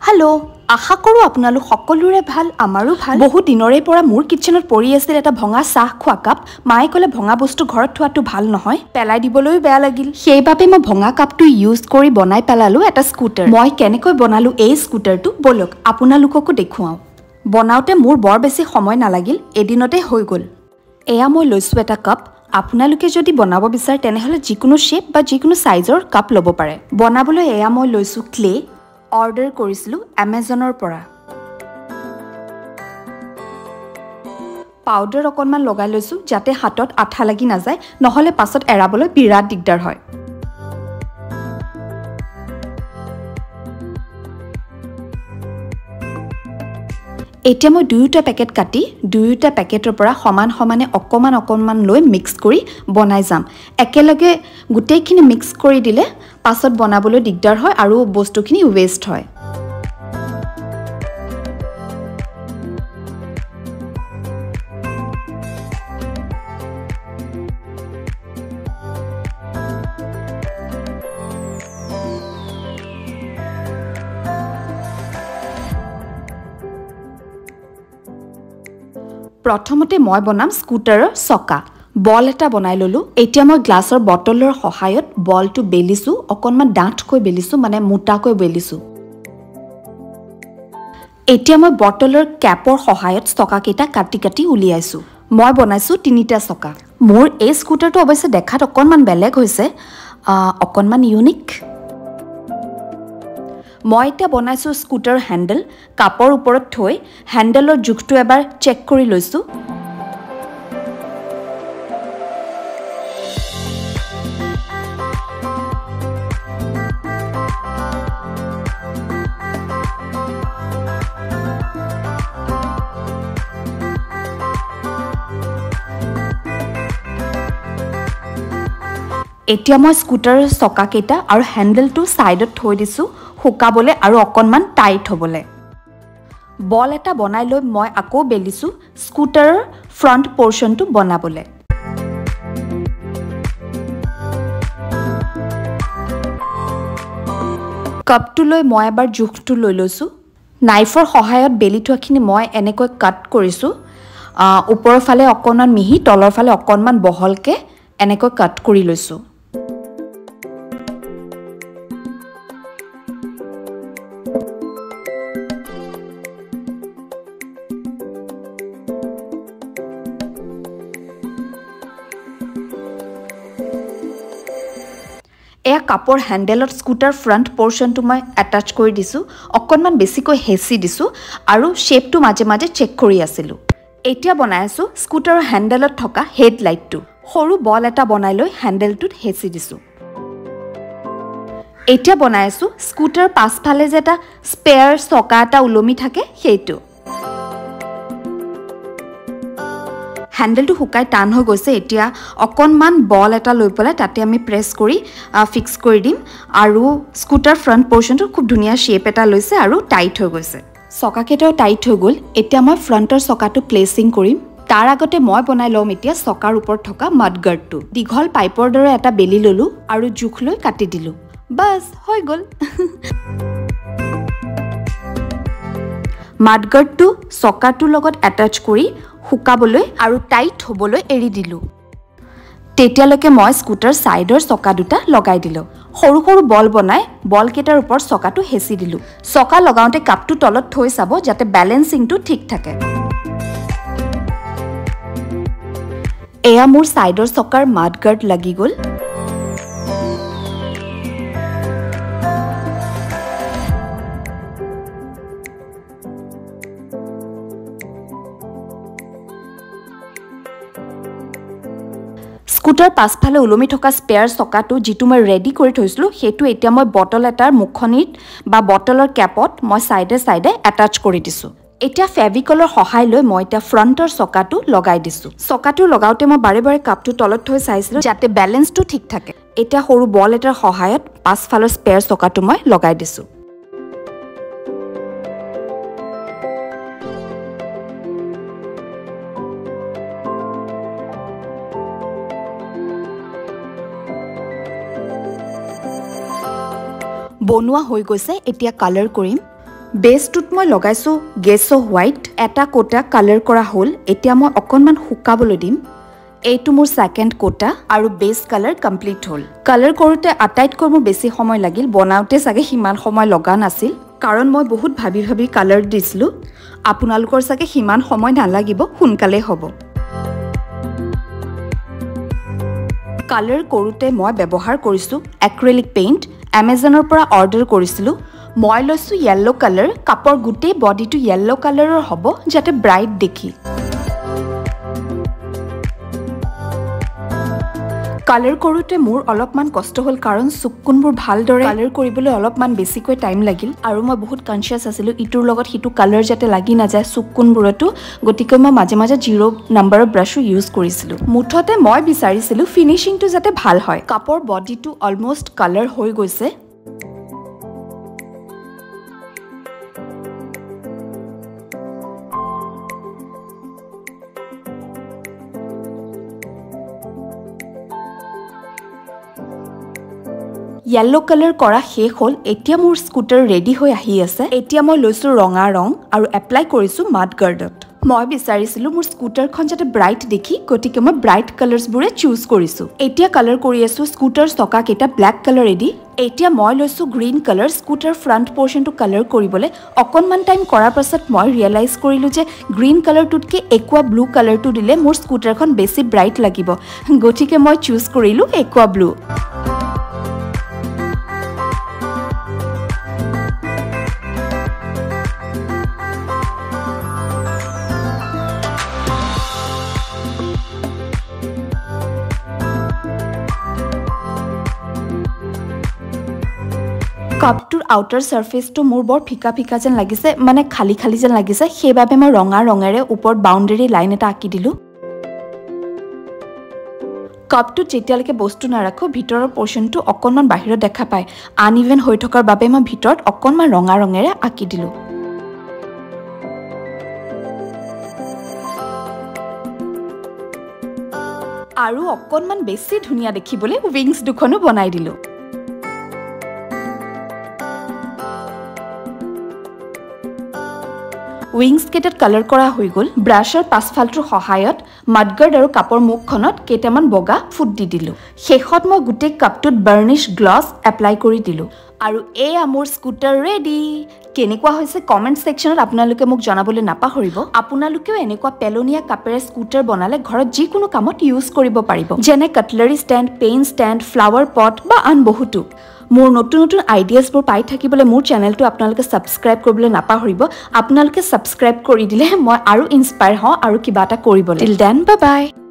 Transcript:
hello आशा करूँ আপোনালোক সকলোৰে ভাল আমাৰো ভাল বহু দিনৰে পৰা মোৰ কিচেনত পৰি আছিল এটা ভঙা চাহ খোৱা কাপ মায়ে ক'লে ভঙা বস্তু ঘৰত থোৱাটো ভাল নহয় পেলাই দিবলৈও বেয়া লাগিল সেইবাবে মই ভঙা কাপটো ইউজ কৰি বনাই পেলালো এটা স্কুটাৰ মই কেনেকৈ বনালো এই স্কুটাৰটো বলক আপোনালোককো দেখুৱাও বনাওতে মোৰ বৰ বেছি সময় নালাগিল এদিনতে হৈ গ'ল এয়া মই লৈছো এটা কাপ আপোনালোকে যদি বনাব বিচাৰে তেনেহলে যিকোনো শেপ বা যিকোনো সাইজৰ কাপ ল'ব পাৰে বনাবলৈ এয়া মই লৈছো ক্লে অৰ্ডাৰ কৰিছিলো Amazonৰ পৰা পাউডাৰ অকনমান লগাই লৈছো যাতে হাতত আঠা লাগি না যায় নহলে পাছত এৰাবলৈ বিৰাট দিগদাৰ হয় এতিয়া মই দুয়োটা পেকেট কাটি দুয়োটা পেকেটৰ পৰা সমান সমানে অকমান লৈ মিক্স কৰি বনাই যাম একেলগে গুটেইখিনি মিক্স কৰি দিলে পাছত বনাবলৈ দিগদাৰ হয় আৰু বস্তুখিনি ওয়েষ্ট হয় প্ৰথমতে মই বনাম স্কুটাৰৰ চকা বল এটা বনাই ললো এতিয়া মই গ্লাছৰ বটলৰ সহায়ত বলটো বেলিছো অকনমান ডাঠকৈ বেলিছো মানে মোটাকৈ বেলিছো এতিয়া মই বটলৰ ক্যাপৰ সহায়ত চকা কেটা কাটি উলিয়াইছো মই বনাইছো তিনিটা চকা মোৰ এই স্কুটাৰটো অৱশ্যে দেখাত অকনমান বেলেগ হৈছে অকনমান ইউনিক মই এটা বনাইছো স্কুটাৰ হ্যান্ডেল কাপৰ ওপৰত থৈ হ্যান্ডেলৰ জুখটো এবাৰ চেক কৰি লৈছো এতিয়া মই স্কুটাৰৰ চকা কেটা আৰু হ্যান্ডেলটো সাইডত থৈ দিছো হুকাবলে আৰু অকনমান টাইট হ'বলে বল এটা বনাই লৈ মই আকৌ বেলিছো স্কুটাৰৰ ফ্ৰন্ট পোৰশনটো বনাবলে কাপটো লৈ মই এবাৰ জুখটো লৈ লৈছো নাইফৰ সহায়ত বেলি থোৱাখিনি মই এনেকৈ কাট কৰিছো ওপৰৰ ফালে অকনমান মিহি তলৰ ফালে অকনমান বহলকে এনেকৈ কাট কৰি লৈছো এয়া কাপৰ হ্যান্ডেলত স্কুটাৰ ফ্ৰন্ট পোৰশনটো মই অ্যাটাচ কৰি দিছো অকনমান বেছিকৈ হেচি দিছো আৰু শেপটো মাজে মাজে চেক কৰি আছিলো এতিয়া বনাই আছো স্কুটাৰৰ হ্যান্ডেলত থকা হেডলাইটটো সৰু বল এটা বনাই লৈ হ্যান্ডেলটোত হেচি দিছো এতিয়া বনাই আছো স্কুটাৰ পাছফালে যে এটা স্পেয়াৰ চকা এটা উলমি থাকে সেইটো হ্যান্ডেলটো হুকাই টান হৈ গৈছে এতিয়া অকনমান বল এটা লৈ পলে তাতে আমি প্ৰেছ কৰি ফিক্স কৰি দিম আৰু স্কুটাৰ ফ্ৰন্ট পোৰশনটো খুব ধুনিয়া শেপ এটা লৈছে আৰু টাইট হৈ গৈছে চকা কেটাও টাইট হৈ গল এতিয়া মই ফ্ৰন্টৰ চকাটো প্লেসিং কৰিম তাৰ আগতে মই বনাই লম এতিয়া চকাৰ ওপৰত থকা মাডগাৰ্ডটো দীঘল পাইপৰ দৰে এটা বেলি ললো আৰু জুখ লৈ কাটি দিলো বাস হৈ গল মাডগাৰ্ডটো চকাটোৰ লগত অ্যাটাচ কৰি হুকাবলৈ আৰু টাইট হ'বলৈ এৰি দিলো তেতিয়ালৈকে মই স্কুটাৰ সাইডৰ চকা দুটা লগাই দিলো সৰু সৰু বল বনাই বল কেটাৰ ওপৰত চকাটো হেচি দিলো চকা লগাওতে কাপটো তলত থৈ চাব যাতে ব্যালেন্সিংটো ঠিক থাকে এয়া মোৰ সাইডৰ চকাৰ মাডগাৰ্ড লাগি গল স্কুটাৰ পাছফালে উলমি থকা স্পেয়াৰ চকাটো যিটো মই ৰেডি কৰি থৈছিলো হেতু এতিয়া মই বটল এটাৰ মুখনিত বা বটলৰ ক্যাপত মই সাইডে সাইডে অ্যাটাচ কৰি দিছো এতিয়া ফেভিকলৰ সহায় লৈ মই এটা ফ্ৰন্টৰ চকাটো লগাই দিছো চকাটো লগাওতে মই বাৰে বাৰে কাপটো তলত থৈ চাইছিলো যাতে ব্যালেন্সটো ঠিক থাকে এতিয়া সৰু বল এটাৰ সহায়ত পাছফালৰ স্পেয়াৰ চকাটো মই লগাই দিছো বনোৱা হৈ গৈছে এতিয়া কালাৰ কৰিম বেছটোত মই লগাইছোঁ গেছো হোৱাইট এটা কোটা কালাৰ কৰা হ'ল এতিয়া মই অকণমান শুকাবলৈ দিম এইটো মোৰ সেকেন্ড কোটা আৰু বেছ কালাৰ কমপ্লিট হ'ল কালাৰ কৰোতে আটাইতকৈ মোৰ বেছি সময় লাগিল বনাওতে চাগে সিমান সময় লগা নাছিল কাৰণ মই বহুত ভাবি ভাবি কালাৰ দিছিলো আপোনালোকৰ চাগে সিমান সময় নালাগিব সোনকালে হ'ব কালাৰ কৰোতে মই ব্যৱহাৰ কৰিছো এক্ৰিলিক পেইণ্ট Amazonৰ পৰা অৰ্ডাৰ কৰিছিলো মই লৈছো yellow কালাৰ কাপৰ গুটেই বডিটো yellow কালাৰৰ হ'ব যাতে ব্ৰাইট দেখি কালাৰ কৰোতে মোৰ অলপমান কষ্ট হ'ল কাৰণ চুককুনবোৰ ভালদৰে কালাৰ কৰিবলৈ অলপমান বেছিকৈ টাইম লাগিল আৰু মই বহুত কনসিয়াস আছিলো ইটোৰ লগত হিটো কালাৰ যাতে লাগি না যায় চুককুনবোৰটো গতিকে মই মাজে মাজে 0 নম্বৰৰ ব্ৰাশো ইউজ কৰিছিলো মুঠতে মই বিচাৰিছিলো ফিনিশিংটো যাতে ভাল হয় কাপৰ বডিটো অলমোস্ট কালাৰ হৈ গৈছে yellow color কৰা শেষ হ'ল এতিয়া মোৰ স্কুটাৰ ৰেডি হৈ আহি আছে এতিয়া মই লৈছো ৰঙা ৰং আৰু এপ্লাই কৰিছো মাড গাৰ্ডত মই বিচাৰিছিলো মোৰ স্কুটাৰখন যাতে ব্ৰাইট দেখি গতিকে মই ব্ৰাইট কালাৰ্স বুৰে চুজ কৰিছো এতিয়া কালাৰ কৰি আছো স্কুটাৰ চকা কেটা ব্ল্যাক কালাৰ এদি এতিয়া মই লৈছো গ্ৰীন কালাৰ স্কুটাৰ ফ্ৰন্ট পোৰ্শনটো কালাৰ কৰিবলৈ অকনমান টাইম কৰাৰ পাছত মই ৰিয়েলাইজ কৰিলো যে গ্ৰীন কালাৰটোতকে একোৱা ব্লু কালাৰটো দিলে মোৰ স্কুটাৰখন বেছি ব্ৰাইট লাগিব গতিকে মই চুজ কৰিলো একোৱা ব্লু কাপটোৰ আউটাৰ সাৰফেসটো মোৰ বৰ ফিকা ফিকা যেন লাগিছে মানে খালি খালি যেন লাগিছে সেইবাবে মই ৰঙা ৰঙেৰে ওপৰত বাউণ্ডাৰী লাইন এটা আঁকি দিলো কাপটো যেতিয়ালৈকে বস্তু নাৰাখো ভিতৰৰ পোৰ্শনটো অকনমান বাহিৰত দেখা পায় আনইভেন হৈ থকাৰ বাবে মই ভিতৰত অকনমান ৰঙা ৰঙেৰে আঁকি দিলো আৰু অকনমান বেছি ধুনিয়া দেখিবলৈ উইংছ দুখনো বনাই দিলো উইংছ কেটাত কালাৰ কৰা হৈ গল ব্ৰাশৰ পাছফালটোৰ সহায়ত মাডগাৰ্ড আৰু কাপৰ মুখখনত কেটামান বগা ফুট দি দিলো শেষত মই গুটে কাপটোত বাৰ্নিশ গ্লছ এপ্লাই কৰি দিলো আৰু এই মোৰ স্কুটাৰ ৰেডি কেনেকুৱা হৈছে কমেন্ট সেকশনত আপোনালোকে মোক জনাবলৈ নাপাহৰিব আপোনালোকেও এনেকুৱা পেলনিয়া কাপেৰে স্কুটাৰ বনালে ঘৰত যি কোনো কামত ইউজ কৰিব পাৰিব যেনে cutlery stand pen stand flower pot বা আন বহুতো মোৰ নতুন নতুন আইডিয়াছবোৰ পাই থাকিবলৈ মোৰ চেনেলটো আপোনালোকে সাবস্ক্ৰাইব কৰিবলৈ নাপাহৰিব আপোনালোকে সাবস্ক্ৰাইব কৰি দিলে মই আৰু ইনস্পায়াৰ হওঁ আৰু কিবা এটা কৰিবলৈ টিল দেন বাই বাই